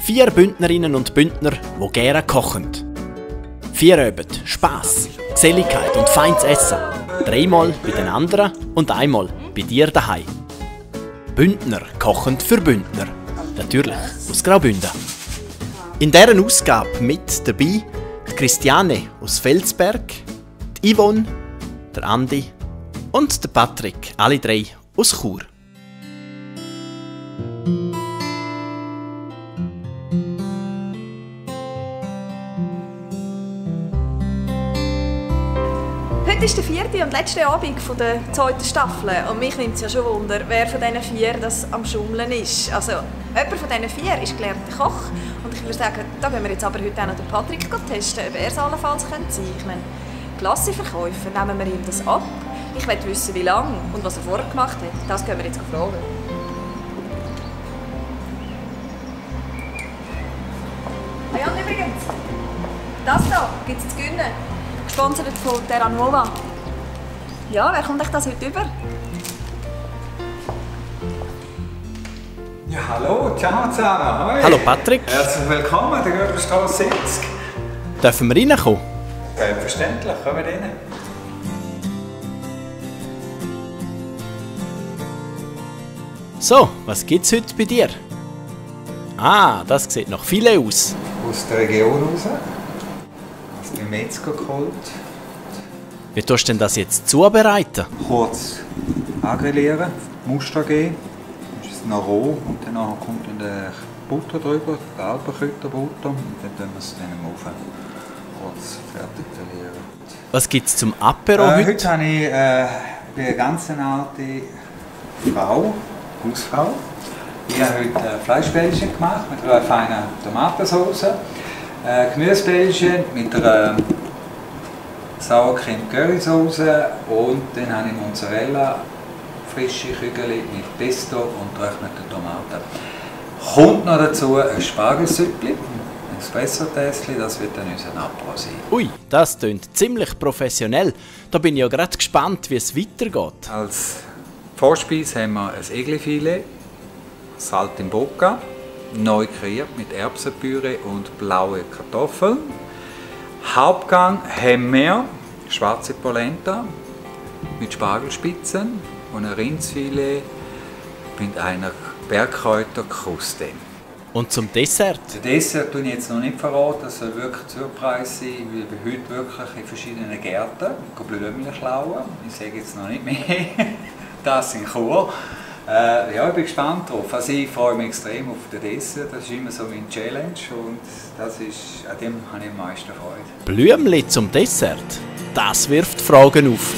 4 Bündnerinnen und Bündner, die gerne kochen. 4 üben Spass, Geselligkeit und feines Essen. 3-mal bei den anderen und einmal bei dir daheim. Bündner kochen für Bündner. Natürlich aus Graubünden. In dieser Ausgabe mit dabei die Christiane aus Felsberg, die Yvonne, der Andi und der Patrick, alle 3 aus Chur. Heute ist der 4. und letzte Abend der 2. Staffel und mich nimmt es ja schon Wunder, wer von diesen 4 das am Schummeln ist. Also, jemand von diesen 4 ist gelernter Koch und ich würde sagen, da gehen wir jetzt aber heute auch noch den Patrick testen, ob er es allenfalls sein könnte. Ich meine, Klassenverkäufer, nehmen wir ihm das ab. Ich möchte wissen, wie lange und was er vorher gemacht hat. Das können wir jetzt fragen. Ah ja, und übrigens, das hier gibt es zu gewinnen. Gesponsert von Terra Nova. Ja, wer kommt euch das heute über? Ja, hallo, ciao zusammen. Hoi. Hallo Patrick. Herzlich willkommen, der Göberstrasse 70. Dürfen wir reinkommen? Selbstverständlich, kommen wir rein. So, was gibt's heute bei dir? Ah, das sieht noch Filet aus. Aus der Region raus. Aus dem Metzger geholt. Wie tust du denn das jetzt zubereiten? Kurz angrillieren, Muster geben. Dann ist es noch roh und danach kommt dann der Butter drüber, die Alpenkräuterbutter. Und dann tun wir es dann im Ofen kurz fertig verlieren. Was gibt's zum Apero heute? Heute habe ich eine ganz alte Frau, Hausfrau. Ich habe heute Fleischbällchen gemacht mit einer feinen Tomatensauce, Gemüsebällchen mit einer Sauercreme-Currysauce und dann habe ich Mozzarella, frische Kügel mit Pesto und getrockneten Tomaten. Kommt noch dazu ein Spargelsüppli, ein Espresso-Tässchen, das wird dann unser Apero sein. Ui, das klingt ziemlich professionell. Da bin ich ja gerade gespannt, wie es weitergeht. Als Vorspeise haben wir ein Eglifilet, Saltimbocca, neu kreiert mit Erbsenpüree und blauen Kartoffeln. Hauptgang haben wir schwarze Polenta mit Spargelspitzen und ein Rindsfilet mit einer Bergkräuterkruste. Und zum Dessert? Das Dessert tue ich jetzt noch nicht verraten, das soll wirklich Surprise sein, weil wir heute wirklich in verschiedenen Gärten Blümchen klauen. Ich sage jetzt noch nicht mehr, das in Chur. Ja, ich bin gespannt drauf. Also ich freue mich extrem auf den Dessert, das ist immer so meine Challenge und an dem habe ich am meisten Freude. Blümchen zum Dessert? Das wirft Fragen auf.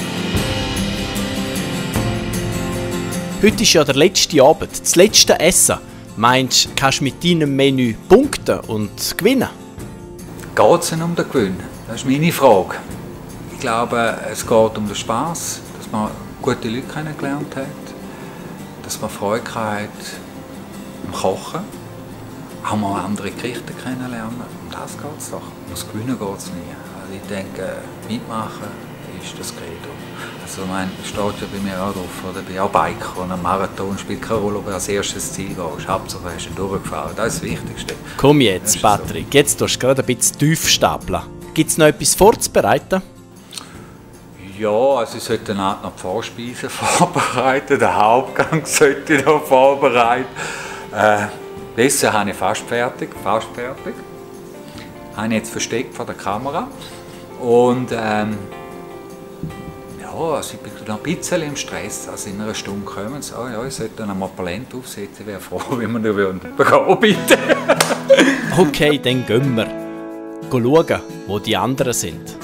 Heute ist ja der letzte Abend, das letzte Essen. Meinst du, kannst du mit deinem Menü punkten und gewinnen? Geht es denn um den Gewinn? Das ist meine Frage. Ich glaube, es geht um den Spass, dass man gute Leute kennengelernt hat, dass man Freude hat am Kochen, auch mal andere Gerichte kennenlernen. Um das geht es doch. Ums Gewinnen geht es nie. Also ich denke, mitmachen ist das Credo. Also ich meine, das steht ja bei mir auch drauf, oder? Ich bin auch Biker und ein Marathon spielt keine Rolle, ob du als erstes Ziel gehst. Hauptsache hast du durchgefahren. Das ist das Wichtigste. Komm jetzt, Patrick, so. Jetzt tust du gerade ein bisschen tief stapeln. Gibt es noch etwas vorzubereiten? Ja, also ich sollte noch die Vorspeisen vorbereiten, den Hauptgang sollte ich noch vorbereiten. Das habe ich fast fertig. Habe ich jetzt versteckt vor der Kamera. Und ja, also ich bin noch ein bisschen im Stress. Also in einer Stunde kommen sie. Oh ja, ich sollte noch mal Polenta aufsetzen. Ich wäre froh, wenn wir noch bekommen, bitte. Okay, dann gehen wir. Schauen, wo die anderen sind.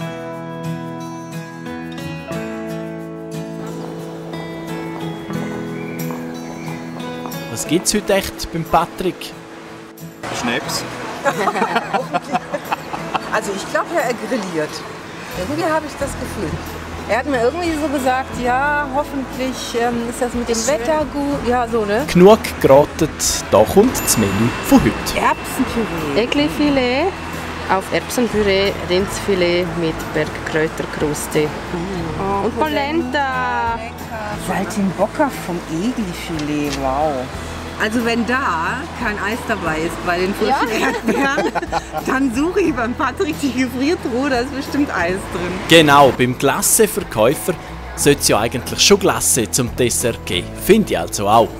Was gibt es heute echt beim Patrick? Schnaps. Also ich glaube ja, er grilliert. Irgendwie habe ich das Gefühl. Er hat mir irgendwie so gesagt, ja, hoffentlich ist das mit dem Wetter gut. Ja, so, ne? Genug geraten, da kommt das Menü von heute. Erbsenpüree. Eglifilet auf Erbsenpüree, Rindsfilet mit Bergkräuterkruste. Und Polenta. Saltimbocca vom Eglifilet, wow. Also wenn da kein Eis dabei ist bei den frischen Erdbeeren, dann suche ich beim Patrick die Gefriertruhe, da ist bestimmt Eis drin. Genau, beim Glasseverkäufer sollte es ja eigentlich schon Glasse zum Dessert geben. Finde ich also auch.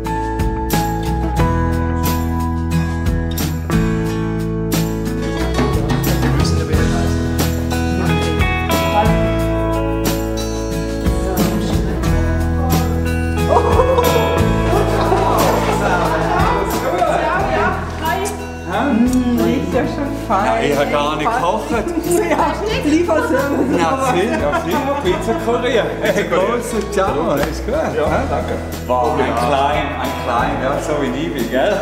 Riecht ja schon fein. Ja, ich habe gar nicht gekocht. Ja, Lieferservice. Ja, Pizza-Kurier. Große Ciao. Ist gut. Ja, danke. Wow, ein klein, ja, so wie ich bin, gell?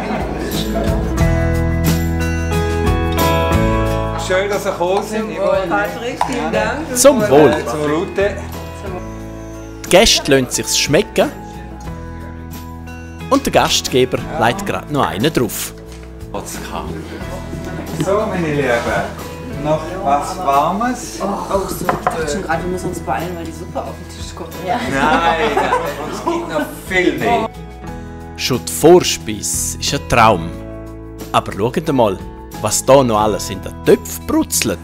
Schön, dass ihr gekommen sind. Patrick, vielen Dank. Zum Wohl. Zum Lute. Die Gäste lassen sich's schmecken. Und der Gastgeber legt gerade noch einen drauf. So, meine Lieben, noch was Warmes? Oh, so. Ich dachte schon gerade, wir müssen uns beeilen, weil die Suppe auf den Tisch kommt. Ja. Nein, es gibt noch viel mehr. Schon die Vorspeise ist ein Traum. Aber schaut mal, was da noch alles in den Töpfen brutzelt.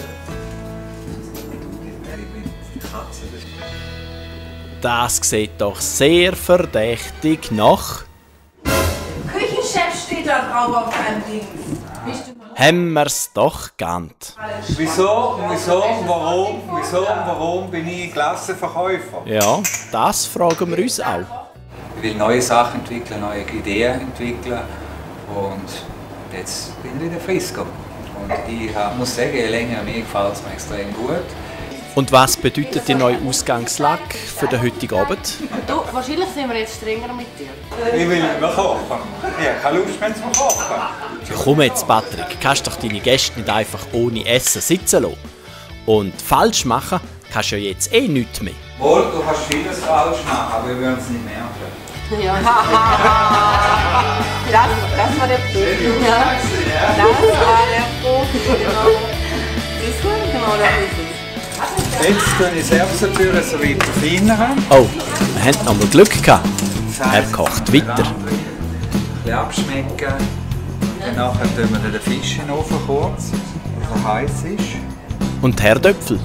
Das sieht doch sehr verdächtig nach. Küchenchef steht da drauf auf deinem Ding. Haben wir's doch geahnt. Wieso und warum bin ich Klassenverkäufer? Ja, das fragen wir uns auch. Ich will neue Sachen entwickeln, neue Ideen entwickeln und jetzt bin ich wieder Frisco. Und ich muss sagen, je länger mir gefällt es mir extrem gut. Und was bedeutet die neue Ausgangslage für den heutigen Abend? Du, wahrscheinlich sind wir jetzt strenger mit dir. Ich will nicht mehr kochen. Ich habe keine Lust mehr zum Kochen. Ja, komm jetzt, Patrick, kannst doch deine Gäste nicht einfach ohne Essen sitzen lassen. Und falsch machen kannst du ja jetzt eh nichts mehr. Wohl, du kannst vieles falsch machen, aber wir würden es nicht merken. Ja. Das war der Profi. Ja. Das war der Profi, genau. Siehst du? Genau, das ist es. Jetzt tue ich selbst natürlich so weiter feinern. Oh, wir haben noch mal Glück gehabt. Er kocht weiter. Ein bisschen abschmecken. Und nachher tun wir den Fisch in den Ofen kurz, der heiß ist. Und die Herdöpfel?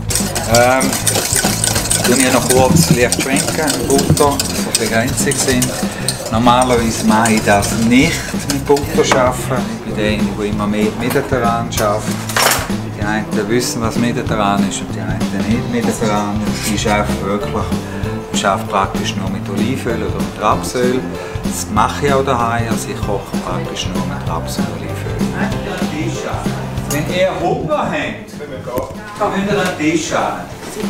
Tue ich noch kurz leicht schwenken, Butter, so begrenzt sind. Normalerweise mache ich das nicht mit Butter arbeiten. Ich bin derjenige, der immer mediterran arbeitet. Die einen wissen, was mediterran ist und die einen nicht mediterran. Ich arbeite wirklich praktisch nur mit Olivenöl oder mit Rapsöl. Das mache ich auch daheim, also ich koche praktisch nur mit Rapsöl und Olivenöl. Wenn ihr Hunger habt, dann könnt ihr an den Tisch an.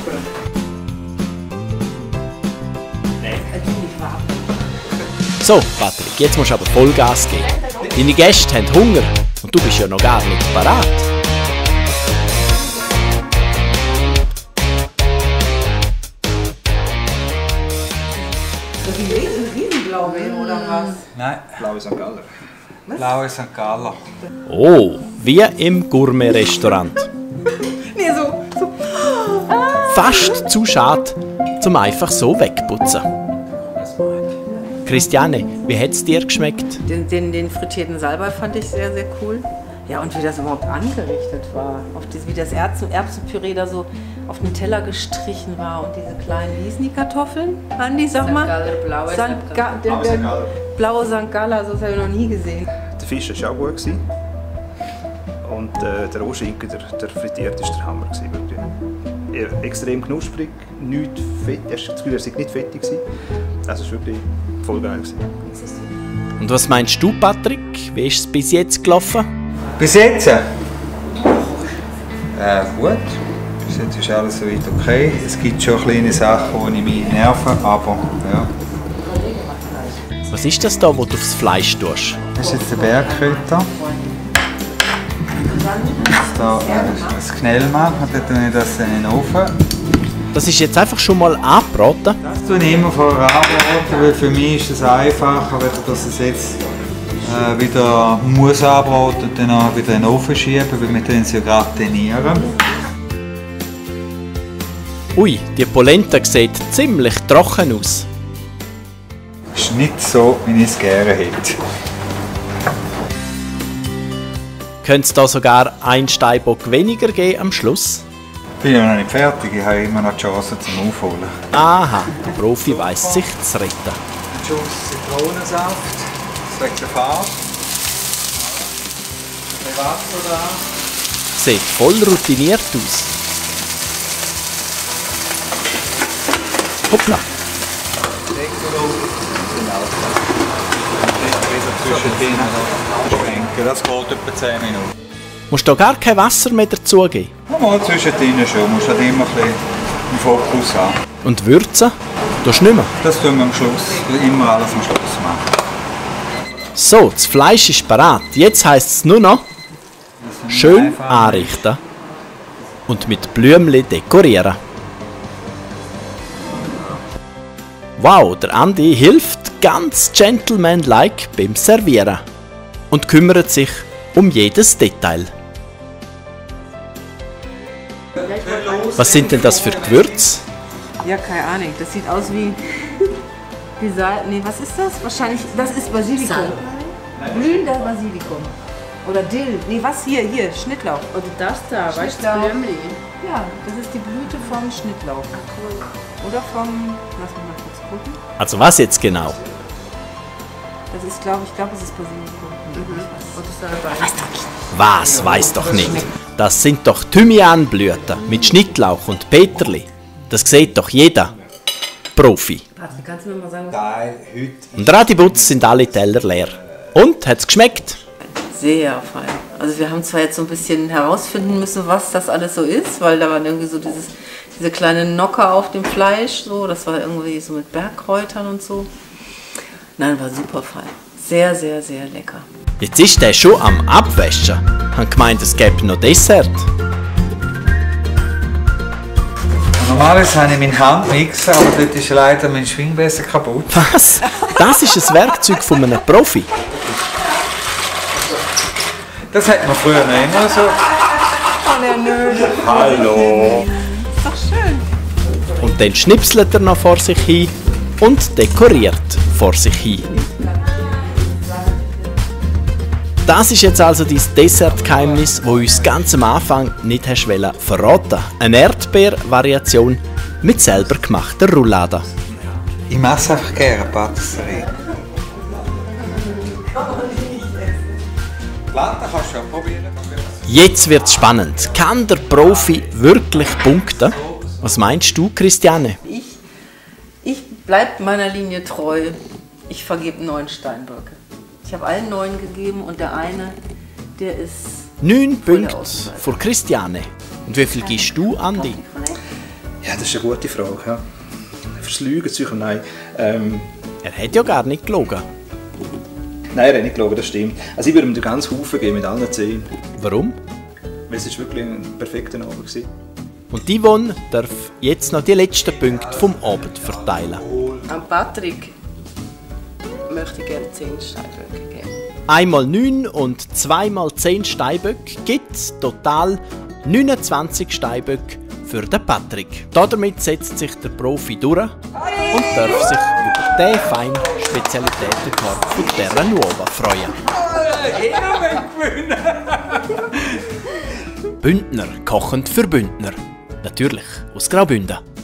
So, Patrick, jetzt musst du aber Vollgas geben. Deine Gäste haben Hunger und du bist ja noch gar nicht parat. Riesenblaubeeren oder was? Nein, Blaue St. Galler. blaue St. Galler. Oh, wie im Gourmet-Restaurant. Nee, so. Fast zu schade, zum einfach so wegputzen. Christiane, wie hat es dir geschmeckt? Den frittierten Salbei fand ich sehr, sehr cool. Ja, und wie das überhaupt angerichtet war. Wie das Erbsenpüree da so auf den Teller gestrichen war und diese kleinen, wie hießen die Kartoffeln? Andi, sag mal. Blaue St. Galler. Blaue St. Galler, so habe ich noch nie gesehen. Der Fisch war auch gut. Und der Rohschinken, der frittierte, war der Hammer. Wirklich. Extrem knusprig, nicht fett. Ich habe das Gefühl, er sei nicht fettig. Das war wirklich voll geil. Und was meinst du, Patrick? Wie ist es bis jetzt gelaufen? Bis jetzt? Gut. Bis jetzt ist alles soweit okay. Es gibt schon kleine Sachen, die mich nerven, aber ja. Was ist das da, wo du aufs Fleisch tust? Das ist jetzt der Bergkräuter. Jetzt da das Knell machen, dann tue ich das in den Ofen. Das ist jetzt einfach schon mal angebraten. Das tue ich immer vorher anbraten, weil für mich ist es einfacher, wenn ich das jetzt wieder muss anbraten und dann auch wieder in den Ofen schieben, weil wir tun sie ja gratinieren. Ui, die Polenta sieht ziemlich trocken aus. Ist nicht so, wie ich es gerne hätte. Könnte es da sogar einen Steinbock weniger geben am Schluss? Ich bin ja noch nicht fertig, ich habe immer noch die Chance zum Aufholen. Aha, der Profi weiss sich zu retten. Ein Schuss Zitronensaft, das wegen der Farbe. Ein bisschen Wasser da. Sieht voll routiniert aus. Hoppla. Das geht etwa 10 Minuten. Musst du da gar kein Wasser mehr dazugeben? Mal zwischendrin schon, du musst halt immer ein bisschen im Fokus haben. Und würzen? Tust du nicht mehr? Das tun wir am Schluss, immer alles am Schluss machen. So, das Fleisch ist bereit. Jetzt heisst es nur noch schön anrichten und mit Blümchen dekorieren. Wow, der Andi hilft ganz gentlemanlike beim Servieren und kümmert sich um jedes Detail. Was sind denn das für Gewürze? Ja, keine Ahnung. Das sieht aus wie nee, was ist das? Wahrscheinlich, das ist Basilikum. Blühender Basilikum. Oder Dill. Nee, was hier? Hier, Schnittlauch. Oder das da, weißt du, Schnittlauch. Blümli. Ja, das ist die Blüte vom Schnittlauch. Oder vom, lass mich mal kurz gucken. Also was jetzt genau? Das ist, glaube ich, es ist Basilikum. Was weiß doch nicht. Das sind doch Thymianblüten mit Schnittlauch und Peterli. Das sieht doch jeder. Profi. Patrick, kannst du mir mal sagen, Teil heute. Und radibutz sind alle Teller leer. Und, hat's geschmeckt? sehr fein. Also wir haben zwar jetzt so ein bisschen herausfinden müssen, was das alles so ist, weil da waren irgendwie so diese kleinen Nocker auf dem Fleisch, so, das war irgendwie so mit Bergkräutern und so. Nein, war super fein. Sehr, sehr, sehr lecker. Jetzt ist der schon am Abwaschen. Han gemeint, es gäbe noch Dessert. Normalerweise habe ich meinen Handmixer, aber dort ist leider mein Schwingbesser kaputt. Was? Das ist ein Werkzeug von einem Profi. Das hat man früher nicht immer so. Hallo! Und dann schnipselt er noch vor sich hin und dekoriert vor sich hin. Das ist jetzt also dein Dessertgeheimnis, das uns ganz am Anfang nicht hast verraten. Eine Erdbeer-Variation mit selber gemachter Roulade. Ich mache es einfach gerne, Patisserie. Platte kannst du ja probieren. Jetzt wird's spannend. Kann der Profi wirklich punkten? Was meinst du, Christiane? Ich bleibe meiner Linie treu. Ich vergebe 9 Steinböcke. Ich habe allen 9 gegeben und der eine, der ist... 9 Punkte für Christiane. Und wie viel gibst du, Andi? Ja, das ist eine gute Frage. Ja. Fürs Lügen, nein. Er hat ja gar nicht gelogen. Nein, er hat nicht gelogen, das stimmt. Also ich würde ihm den ganzen Haufen geben mit allen 10. Warum? Weil es ist wirklich ein perfekter Abend war. Und Yvonne darf jetzt noch die letzten Punkte vom Abend verteilen. An Patrick möchte ich gerne 10 Steinböcke geben. Einmal 9 und zweimal 10 Steinböcke gibt total 29 Steinböcke für den Patrick. Damit setzt sich der Profi durch und darf sich über den feinen Spezialitätenkorb von Terra Nuova freuen. Bündner kochend für Bündner. Natürlich aus Graubünden.